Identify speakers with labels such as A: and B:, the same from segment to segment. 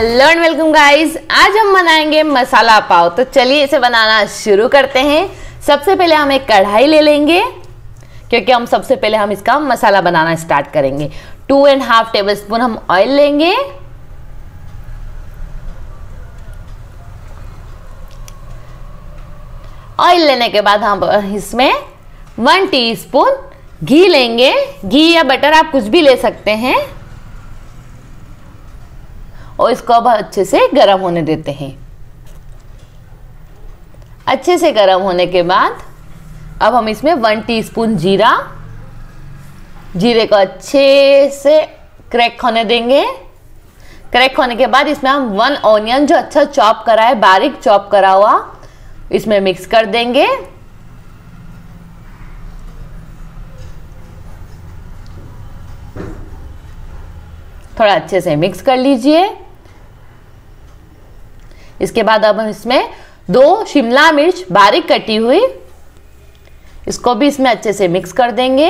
A: Hello and welcome guys. आज हम बनाएंगे मसाला पाव। तो चलिए इसे बनाना शुरू करते हैं। सबसे पहले हम एक कढ़ाई ले लेंगे क्योंकि सबसे पहले हम इसका मसाला बनाना स्टार्ट करेंगे। 2.5 टेबलस्पून हम ऑयल लेंगे। ऑयल लेने के बाद हम इसमें 1 टीस्पून घी लेंगे। घी या बटर आप कुछ भी ले सकते हैं और इसको अब अच्छे से गर्म होने देते हैं। अच्छे से गर्म होने के बाद अब हम इसमें 1 टीस्पून जीरे को अच्छे से क्रैक होने देंगे। क्रैक होने के बाद इसमें हम 1 ऑनियन जो अच्छा चॉप करा है, बारीक चॉप करा हुआ, इसमें मिक्स कर देंगे। थोड़ा अच्छे से मिक्स कर लीजिए। इसके बाद अब हम इसमें 2 शिमला मिर्च बारीक कटी हुई, इसको भी इसमें अच्छे से मिक्स कर देंगे।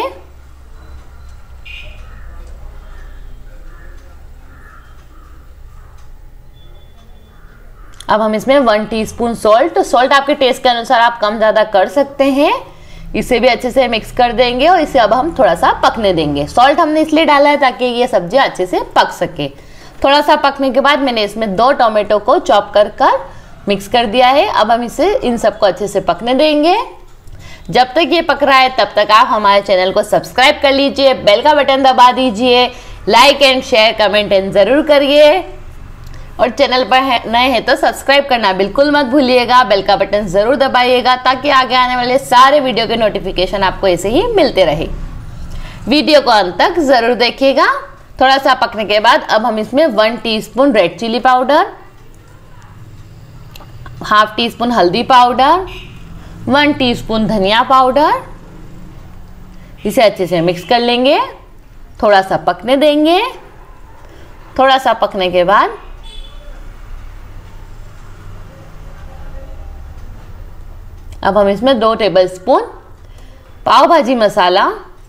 A: अब हम इसमें 1 टीस्पून सॉल्ट आपके टेस्ट के अनुसार आप कम ज़्यादा कर सकते हैं। इसे भी अच्छे से मिक्स कर देंगे और इसे अब हम थोड़ा सा पकने देंगे। सॉल्ट हमने इसलिए डाला है ताकि ये सब्जी अच्छे से पक सके। थोड़ा सा पकने के बाद मैंने इसमें 2 टोमेटो को चॉप कर मिक्स कर दिया है। अब हम इसे इन सबको अच्छे से पकने देंगे। जब तक ये पक रहा है तब तक आप हमारे चैनल को सब्सक्राइब कर लीजिए, बेल का बटन दबा दीजिए, like and share comment and ज़रूर करिए और चैनल पर नए हैं तो सब्सक्राइब करना बिल्कुल मत भूलिएगा। बेल का बटन ज़रूर दबाइएगा ताकि आगे आने वाले सारे वीडियो के नोटिफिकेशन आपको ऐसे ही मिलते रहे। वीडियो को अंत तक ज़रूर देखिएगा। थोड़ा सा पकने के बाद अब हम इसमें 1 teaspoon red chilli powder, ½ teaspoon हल्दी पाउडर, 1 टीस्पून धनिया पाउडर, इसे अच्छे से मिक्स कर लेंगे। थोड़ा सा पकने देंगे। थोड़ा सा पकने के बाद अब हम इसमें 2 टेबलस्पून पाव भाजी मसाला,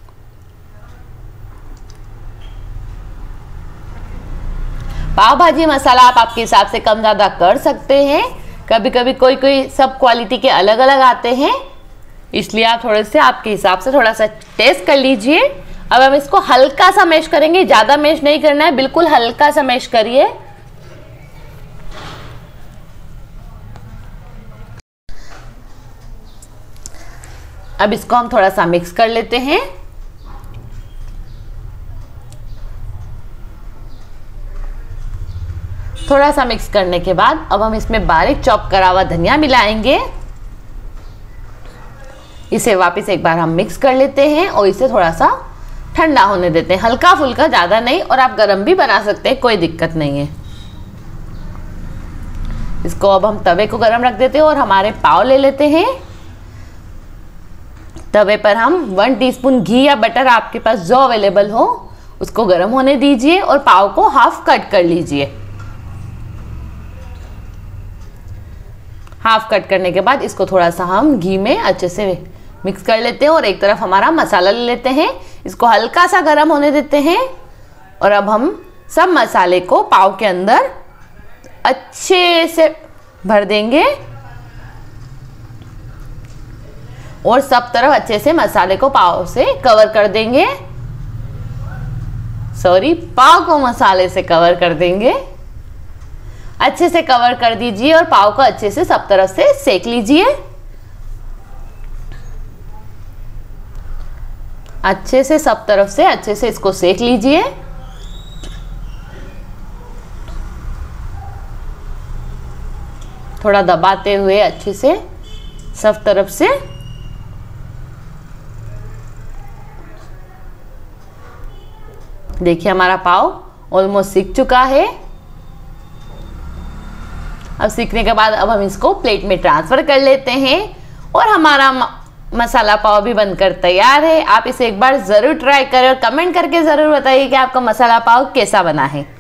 A: पाव भाजी मसाला आप आपके हिसाब से कम ज़्यादा कर सकते हैं। कभी कभी कोई सब क्वालिटी के अलग अलग आते हैं, इसलिए आप थोड़े से आपके हिसाब से थोड़ा सा टेस्ट कर लीजिए। अब हम इसको हल्का सा मैश करेंगे, ज़्यादा मैश नहीं करना है, बिल्कुल हल्का सा मैश करिए। अब इसको हम थोड़ा सा मिक्स कर लेते हैं। थोड़ा सा मिक्स करने के बाद अब हम इसमें बारीक चॉप करा हुआ धनिया मिलाएंगे। इसे वापस एक बार हम मिक्स कर लेते हैं और इसे थोड़ा सा ठंडा होने देते हैं, हल्का फुल्का, ज़्यादा नहीं। और आप गरम भी बना सकते हैं, कोई दिक्कत नहीं है। इसको अब हम तवे को गरम रख देते हैं और हमारे पाव ले लेते हैं। तवे पर हम 1 टीस्पून घी या बटर आपके पास जो अवेलेबल हो उसको गर्म होने दीजिए और पाव को हाफ कट कर लीजिए। हाफ कट करने के बाद इसको थोड़ा सा हम घी में अच्छे से मिक्स कर लेते हैं और एक तरफ हमारा मसाला ले लेते हैं। इसको हल्का सा गर्म होने देते हैं और अब हम सब मसाले को पाव के अंदर अच्छे से भर देंगे और सब तरफ अच्छे से मसाले को पाव से कवर कर देंगे। पाव को मसाले से कवर कर देंगे। अच्छे से कवर कर दीजिए और पाव को अच्छे से सब तरफ से सेक लीजिए। अच्छे से सब तरफ से अच्छे से इसको सेक लीजिए। थोड़ा दबाते हुए अच्छे से सब तरफ से। देखिए हमारा पाव ऑलमोस्ट सीख चुका है। अब सीखने के बाद अब हम इसको प्लेट में ट्रांसफर कर लेते हैं और हमारा मसाला पाव भी बनकर तैयार है। आप इसे एक बार ज़रूर ट्राई करें और कमेंट करके ज़रूर बताइए कि आपका मसाला पाव कैसा बना है।